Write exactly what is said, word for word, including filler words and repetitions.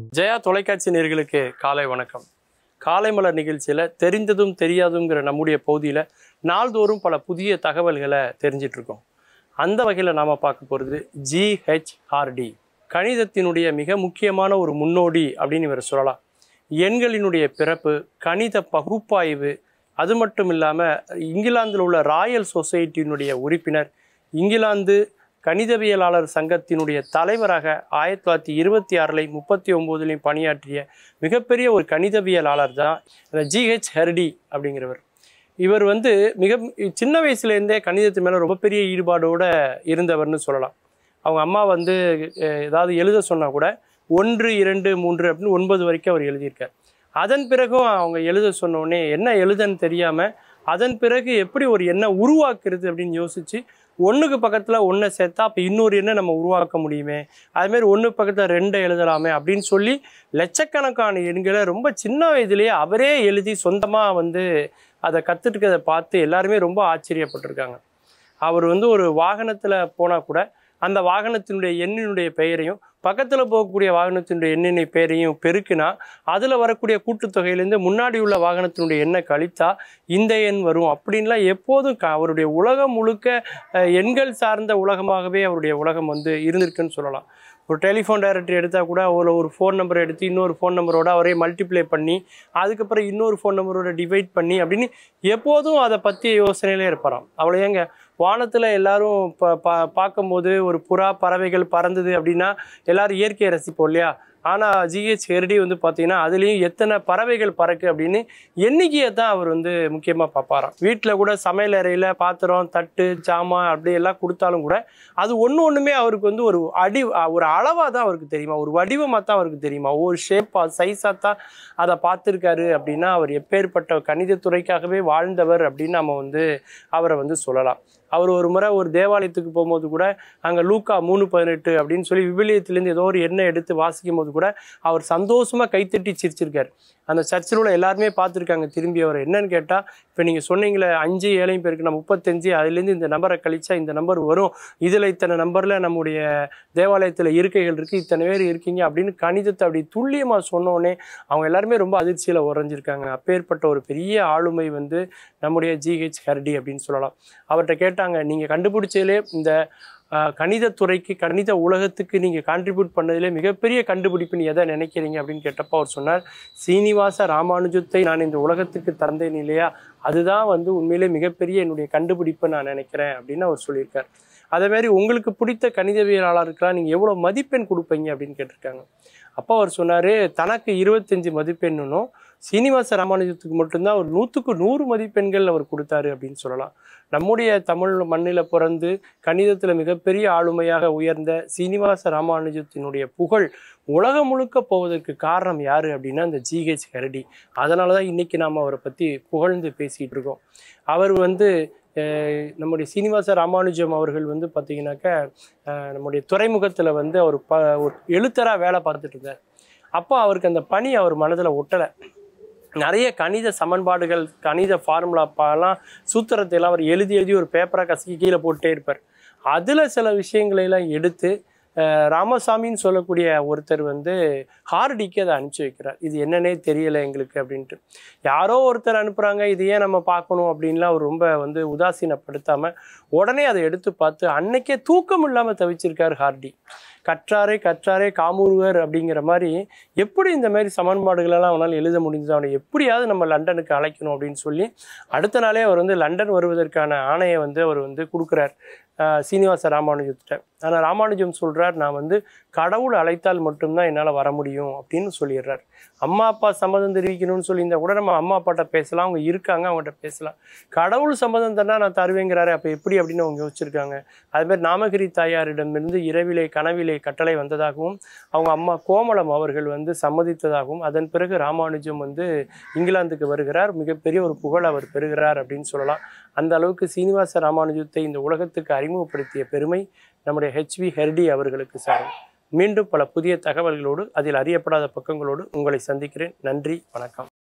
ஜெயா தொலைக்காட்சி நேயர்களுக்கு காலை வணக்கம். காலை மலர் நிகழ்ச்சியில் தெரிந்ததும் தெரியாதுங்கிற நம்முடைய பகுதியில் நாள்தோறும் பல புதிய தகவல்களை தெரிஞ்சிட்டு இருக்கோம். அந்த வகையில் நாம் பார்க்க போகிறது ஜிஹெச்ஆர்டி, கணிதத்தினுடைய மிக முக்கியமான ஒரு முன்னோடி அப்படின்னு இவர் சொல்லலாம். எண்களினுடைய பிறப்பு, கணித பகுப்பாய்வு, அது மட்டும் இல்லாமல் இங்கிலாந்தில் உள்ள ராயல் சொசைட்டியினுடைய உறுப்பினர், இங்கிலாந்து கணிதவியலாளர் சங்கத்தினுடைய தலைவராக ஆயிரத்தி தொள்ளாயிரத்தி இருபத்தி ஆறுல முப்பத்தி ஒம்போதுலையும் பணியாற்றிய மிகப்பெரிய ஒரு கணிதவியலாளர் தான் இந்த ஜிஹெச்ஆர்டி அப்படிங்கிறவர். இவர் வந்து மிக சின்ன வயசுலேருந்தே கணிதத்து மேலே ரொம்ப பெரிய ஈடுபாடோடு இருந்தவர்னு சொல்லலாம். அவங்க அம்மா வந்து ஏதாவது எழுத சொன்னால் கூட ஒன்று இரண்டு மூன்று அப்படின்னு ஒன்பது வரைக்கும் அவர் எழுதியிருக்கார். அதன் பிறகும் அவங்க எழுத சொன்னோடனே என்ன எழுதன்னு தெரியாமல் அதன் பிறகு எப்படி ஒரு எண்ணை உருவாக்குறது அப்படின்னு யோசித்து ஒன்றுக்கு பக்கத்தில் ஒன்றை சேர்த்தா அப்போ இன்னொரு எண்ணை நம்ம உருவாக்க முடியுமே, அதுமாரி ஒன்று பக்கத்தில் ரெண்டை எழுதலாமே அப்படின்னு சொல்லி லட்சக்கணக்கான எண்களை ரொம்ப சின்ன வயதுலேயே அவரே எழுதி சொந்தமாக வந்து அதை கற்றுட்டுக்கிறத பார்த்து எல்லாருமே ரொம்ப ஆச்சரியப்பட்டிருக்காங்க. அவர் வந்து ஒரு வாகனத்தில் போனால் கூட அந்த வாகனத்தினுடைய எண்ணினுடைய பெயரையும் பக்கத்தில் போகக்கூடிய வாகனத்தினுடைய எண்ணினை பெயரையும் பெருக்கினா அதில் வரக்கூடிய கூட்டுத்தொகையிலேருந்து முன்னாடி உள்ள வாகனத்தினுடைய எண்ணை கழித்தா இந்த எண் வரும் அப்படின்லாம் எப்போதும் க அவருடைய உலகம் முழுக்க எண்கள் சார்ந்த உலகமாகவே அவருடைய உலகம் வந்து இருந்திருக்குன்னு சொல்லலாம். ஒரு டெலிஃபோன் டைரக்டரி எடுத்தால் கூட ஒரு ஒரு ஃபோன் நம்பரை எடுத்து இன்னொரு ஃபோன் நம்பரோட அவரே மல்டிப்ளை பண்ணி அதுக்கப்புறம் இன்னொரு ஃபோன் நம்பரோட டிவைட் பண்ணி அப்படின்னு எப்போதும் அதை பற்றிய யோசனையிலே இருப்பாராம். அவ்வளோ ஏங்க வானத்தில் எல்லாரும் பா பா பார்க்கும்போது ஒரு புறா பறவைகள் பறந்தது அப்படின்னா எல்லாரும் இயற்கையை ரசிப்போம் இல்லையா? ஆனால் ஜிஹெச்ஆர்டி வந்து பார்த்தீங்கன்னா அதுலேயும் எத்தனை பறவைகள் பறக்கு அப்படின்னு எண்ணிக்கையை தான் அவர் வந்து முக்கியமாக பார்ப்பாராம். வீட்டில் கூட சமையல் அறையில் பாத்திரம் தட்டு சாமான் அப்படி எல்லாம் கொடுத்தாலும் கூட அது ஒன்று ஒன்றுமே அவருக்கு வந்து ஒரு அடி ஒரு அளவாக தான் அவருக்கு தெரியுமா, ஒரு வடிவமாக தான் அவருக்கு தெரியுமா, ஒரு ஷேப்பாக சைஸாக தான் அதை பார்த்துருக்காரு. அப்படின்னா அவர் எப்பேற்பட்ட கணிதத்துறைக்காகவே வாழ்ந்தவர் அப்படின்னு நம்ம வந்து அவரை வந்து சொல்லலாம். அவர் ஒரு முறை ஒரு தேவாலயத்துக்கு போகும்போது கூட அங்கே லூக்கா மூணு பதினெட்டு அப்படின்னு சொல்லி விவிலியத்திலேருந்து ஏதோ ஒரு எண்ணெய் எடுத்து வாசிக்கும் போது கூட அவர் சந்தோஷமாக கைத்தட்டி சிரிச்சிருக்கார். அந்த சர்ச்சில் உள்ள எல்லாருமே பார்த்துருக்காங்க திரும்பி. அவர் என்னன்னு கேட்டால், இப்போ நீங்கள் சொன்னீங்களே அஞ்சு ஏழையும் பேருக்கு நான் முப்பத்தஞ்சு அதுலேருந்து இந்த நம்பரை கழிச்சா இந்த நம்பர் வரும், இதில் இத்தனை நம்பரில் நம்முடைய தேவாலயத்தில் இருக்கைகள் இருக்குது, இத்தனை பேர் இருக்கீங்க அப்படின்னு கணிதத்தை அப்படி துல்லியமாக சொன்னோடனே அவங்க எல்லாருமே ரொம்ப அதிர்ச்சியில் உறைஞ்சிருக்காங்க. அப்பேற்பட்ட ஒரு பெரிய ஆளுமை வந்து நம்முடைய ஜிஹெச்ஆர்டி அப்படின்னு சொல்லலாம். அவர்கிட்ட கேட்டாங்க, நீங்கள் கண்டுபிடிச்சதுலே இந்த கணிதத்துறைக்கு கணித உலகத்துக்கு நீங்கள் கான்ட்ரிபியூட் பண்ணதிலே மிகப்பெரிய கண்டுபிடிப்புன்னு எதை நினைக்கிறீங்க அப்படின்னு கேட்டப்போ அவர் சொன்னார், சீனிவாச ராமானுஜத்தை நான் இந்த உலகத்துக்கு தந்தேன் இல்லையா, அதுதான் வந்து உண்மையிலே மிகப்பெரிய என்னுடைய கண்டுபிடிப்பை நான் நினைக்கிறேன் அப்படின்னு அவர் சொல்லியிருக்கார். அதேமாதிரி உங்களுக்கு பிடித்த கணிதவியலாளருக்கெல்லாம் நீங்கள் எவ்வளோ மதிப்பெண் கொடுப்பீங்க அப்படின்னு கேட்டிருக்காங்க. அப்போ அவர் சொன்னார், தனக்கு இருபத்தஞ்சி மதிப்பெண்ணும் சீனிவாச ராமானுஜத்துக்கு மட்டும்தான் ஒரு நூற்றுக்கு நூறு மதிப்பெண்கள் அவர் கொடுத்தாரு அப்படின்னு சொல்லலாம். நம்முடைய தமிழ் மண்ணில் பிறந்து கணிதத்தில் மிகப்பெரிய ஆளுமையாக உயர்ந்த சீனிவாச ராமானுஜத்தினுடைய புகழ் உலகம் முழுக்க போவதற்கு காரணம் யார் அப்படின்னா இந்த ஜிஹெச்ஆர்டி. அதனால தான் இன்றைக்கி நாம் அவரை பற்றி புகழ்ந்து பேசிகிட்டு இருக்கோம். அவர் வந்து நம்முடைய சீனிவாச ராமானுஜம் அவர்கள் வந்து பார்த்திங்கனாக்கா நம்முடைய துறைமுகத்தில் வந்து அவர் ப ஒரு எழுத்தராக வேலை பார்த்துட்டு இருந்தார். அப்போ அவருக்கு அந்த பணி அவர் மனதில் ஒட்டலை. நிறைய கணித சமன்பாடுகள் கணித ஃபார்முலாப்பெல்லாம் சூத்திரத்தையெல்லாம் அவர் எழுதி எழுதி ஒரு பேப்பராக கசக்கி கீழே போட்டே இருப்பார். அதில் சில விஷயங்களையெல்லாம் எடுத்து ராமசாமின்னு சொல்லக்கூடிய ஒருத்தர் வந்து ஹார்டிக்கு அதை அனுப்பிச்சி வைக்கிறார். இது என்னன்னே தெரியலை எங்களுக்கு அப்படின்ட்டு. யாரோ ஒருத்தர் அனுப்புகிறாங்க, இது ஏன் நம்ம பார்க்கணும் அப்படின்லாம் அவர் ரொம்ப வந்து உதாசீனப்படுத்தாமல் உடனே அதை எடுத்து பார்த்து அன்னைக்கே தூக்கம் இல்லாமல் தவிச்சிருக்கார் ஹார்டி. கற்றாரே கற்றாரே காமூருவர் அப்படிங்கிற மாதிரி எப்படி இந்த மாதிரி சமன்பாடுகளெல்லாம் அவனால் எழுத முடிஞ்சது, அவனை எப்படியாவது நம்ம லண்டனுக்கு அழைக்கணும் அப்படின்னு சொல்லி அடுத்த நாளே அவர் வந்து லண்டன் வருவதற்கான ஆணையை வந்து அவர் வந்து கொடுக்குறார் சீனிவாச ராமானுஜத்திட்ட. ஆனால் ராமானுஜம் சொல்கிறார், நான் வந்து கடவுள் அழைத்தால் மட்டும்தான் என்னால் வர முடியும் அப்படின்னு சொல்லிடுறார். அம்மா அப்பா சம்மதம் தெரிவிக்கணும்னு சொல்லியிருந்தால் கூட நம்ம அம்மா அப்பாட்ட பேசலாம், அவங்க இருக்காங்க, அவங்ககிட்ட பேசலாம். கடவுள் சம்மதம் தானே நான் தருவேங்கிறாரு, அப்போ எப்படி அப்படின்னு அவங்க யோசிச்சிருக்காங்க. அதுமாதிரி நாமகிரி தாயாரிடமிருந்து இரவிலே கனவிலே கட்டளை வந்ததாகவும் அவங்க அம்மா கோமலம் அவர்கள் வந்து சம்மதித்ததாகவும் அதன் பிறகு ராமானுஜம் வந்து இங்கிலாந்துக்கு வருகிறார், மிகப்பெரிய ஒரு புகழ் அவர் பெறுகிறார் அப்படின்னு சொல்லலாம். அந்த அளவுக்கு சீனிவாச ராமானுஜத்தை இந்த உலகத்துக்கு அறிமுகப்படுத்திய பெருமை நம்முடைய ஹெச்விஆர்டி அவர்களுக்கு சாரும். மீண்டும் பல புதிய தகவல்களோடு அதில் அறியப்படாத பக்கங்களோடு உங்களை சந்திக்கிறேன். நன்றி, வணக்கம்.